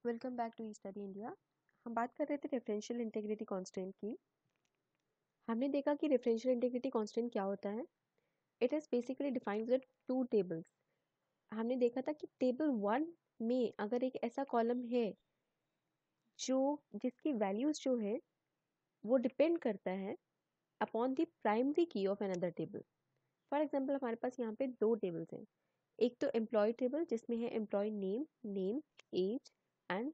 Welcome back to study India. हम बात कर रहे थे रेफरेंशियल इंटीग्रिटी कांस्टेंट की। हमने देखा कि रेफरेंशियल इंटीग्रिटी कांस्टेंट क्या होता है। It is basically defined with two tables. हमने देखा था कि टेबल 1 में अगर एक ऐसा कॉलम है जो जिसकी वैल्यूज जो है वो डिपेंड करता है upon the primary key of another table. For example हमारे पास यहाँ पे दो टेबल्स हैं। एक तो एम्प्लॉय टेबल जिसमें है employee name, age and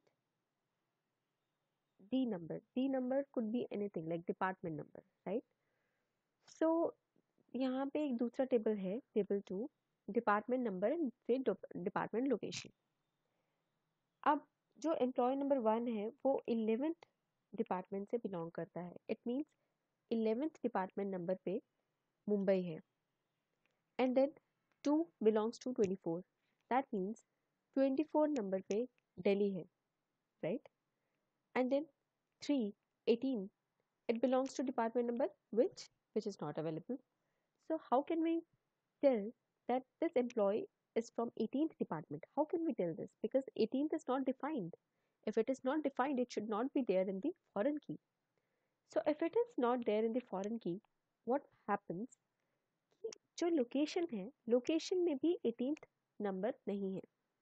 D number. D number could be anything like department number, right? So यहाँ पे एक दूसरा टेबल है, टेबल 2, डिपार्टमेंट नंबर से डिपार्टमेंट लोकेशन। अब जो एम्प्लॉय नंबर 1 है वो 11th डिपार्टमेंट से बिलोंग करता है। It means 11th department number पे मुंबई है। And then 2 belongs to 24, that means 24 number पे दिल्ली है, right? And then 3 18, it belongs to department number which is not available. So how can we tell that this employee is from 18th department? How can we tell this? Because 18th is not defined. If it is not defined, it should not be there in the foreign key. So if it is not there in the foreign key, what happens कि जो location है, location में भी 18th number नहीं है।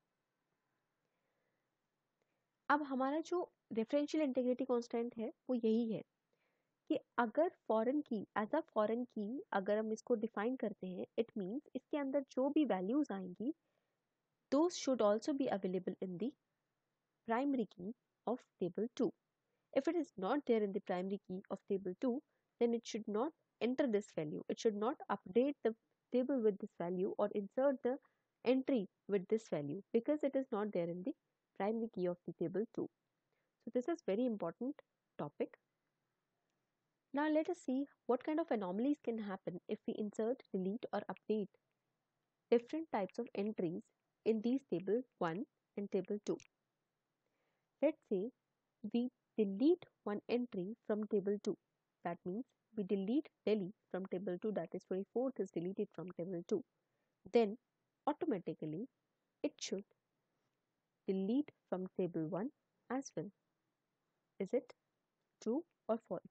अब हमारा जो रेफरेंशियल इंटीग्रिटी कांस्टेंट है वो यही है कि अगर फॉरेन की एज अ फॉरेन की अगर हम इसको डिफाइन करते हैं, इट मीन्स इसके अंदर जो भी वैल्यूज आएंगी those should also be available in the primary key of table 2. If it is not there in the primary key of table 2, then it should not enter this value. It should not update the table with this value or insert the entry with this value because it is not there in the primary key of the table 2. So this is very important topic. Now let us see what kind of anomalies can happen if we insert, delete or update different types of entries in these table 1 and table 2. Let's say we delete one entry from table 2. That means we delete Delhi from table 2, that is 24th is deleted from table 2. Then automatically it should delete from table 1 as well. Is it true or false?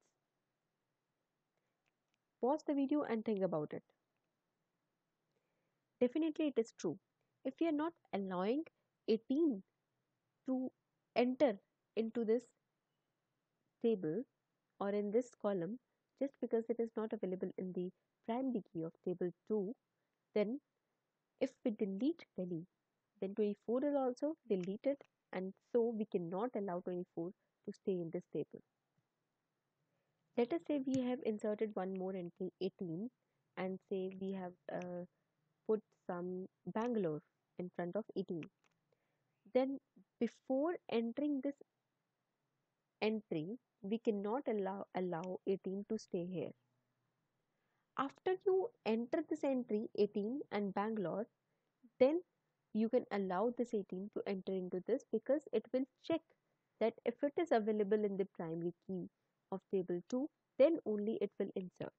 Pause the video and think about it. Definitely it is true. If we are not allowing 18 to enter into this table or in this column just because it is not available in the primary key of table 2, then if we delete Delhi, then 24 is also deleted, and so we cannot allow 24 to stay in this table. Let us say we have inserted one more entry 18 and say we have put some Bangalore in front of 18. Then before entering this entry, we cannot allow 18 to stay here. After you enter this entry 18 and Bangalore, then you can allow this 18 to enter into this because it will check that if it is available in the primary key of table 2, then only it will insert.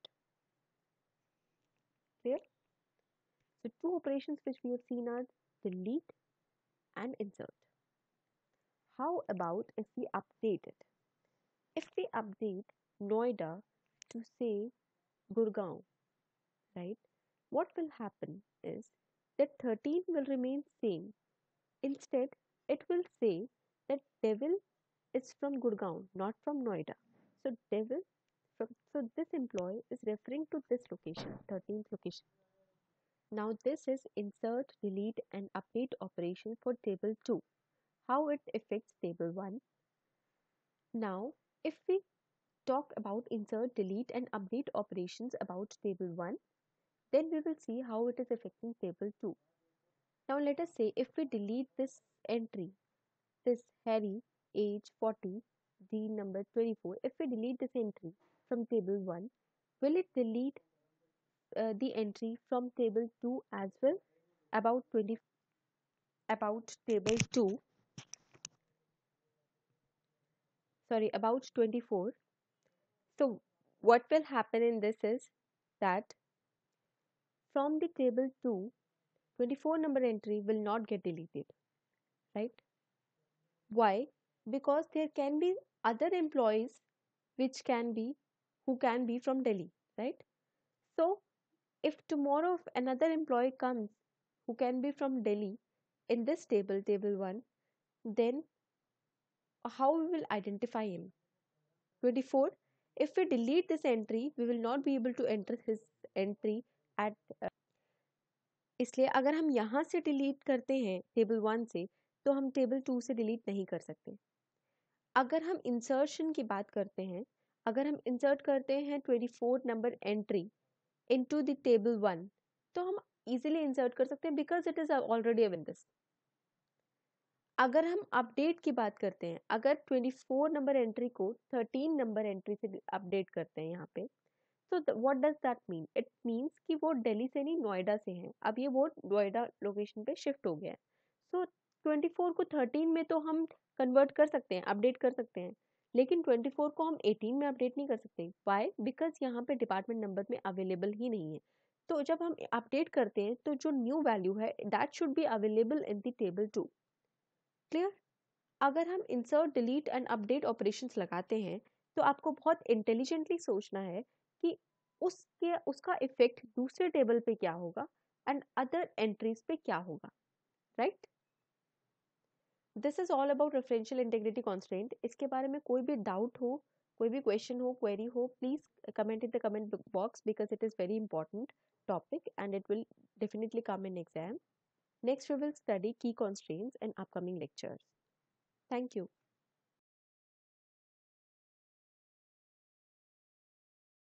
Clear? So two operations which we have seen are delete and insert. How about if we update it? If we update Noida to say Gurgaon, right? What will happen is that 13 will remain same. Instead, it will say that devil is from Gurgaon, not from Noida. So so this employee is referring to this location, 13th location. Now this is insert, delete and update operation for table 2. How it affects table 1. Now if we talk about insert, delete and update operations about table 1, then we will see how it is affecting table 2. Now let us say if we delete this entry, this Harry, age 40, D number 24, if we delete this entry from table 1, will it delete the entry from table 2 as well about table 2, about 24? So what will happen in this is that from the table 2, 24 number entry will not get deleted, right? Why? Because there can be other employees which can be who can be from Delhi, right? So if tomorrow another employee comes who can be from Delhi in this table, table 1, then how we will identify him? 24. If we delete this entry, we will not be able to enter his entry at इसलिए अगर हम यहाँ से delete करते हैं table 1 से, तो हम टेबल 2 से डिलीट नहीं कर सकते। अगर हम इंसर्शन की बात करते हैं, अगर हम इंसर्ट करते हैं 24 number entry into the table 1, तो हम इजीली इंसर्ट कर सकते हैं because it is already in this. अगर हम अपडेट की बात करते हैं, अगर 24 नंबर एंट्री को 13 नंबर एंट्री से अपडेट करते हैं यहाँ पे, तो what does that mean? It means कि वो दिल्ली से नहीं नोएडा से हैं, अब ये वो नोएडा लोकेशन पे शिफ्ट हो गया है। सो 24 को 13 में तो हम कन्वर्ट कर सकते हैं, अपडेट कर सकते हैं, लेकिन 24 को हम 18 में अपडेट नहीं कर सकते। वाई? बिकॉज यहाँ पे डिपार्टमेंट नंबर में अवेलेबल ही नहीं है। तो जब हम अपडेट करते हैं तो जो न्यू वैल्यू है that should be available in the table 2। Clear? अगर हम insert delete and update operations लगाते हैं, तो आपको बहुत इंटेलिजेंटली सोचना है कि उसका इफेक्ट दूसरे टेबल पे क्या होगा एंड अदर एंट्रीज पे क्या होगा, right? This is all about referential integrity constraint. इसके बारे में कोई भी डाउट हो, कोई भी क्वेश्चन हो, क्वेरी हो, please comment in the comment box because it is very important topic and it will definitely come in exam. Next we will study key constraints in upcoming lectures. Thank you.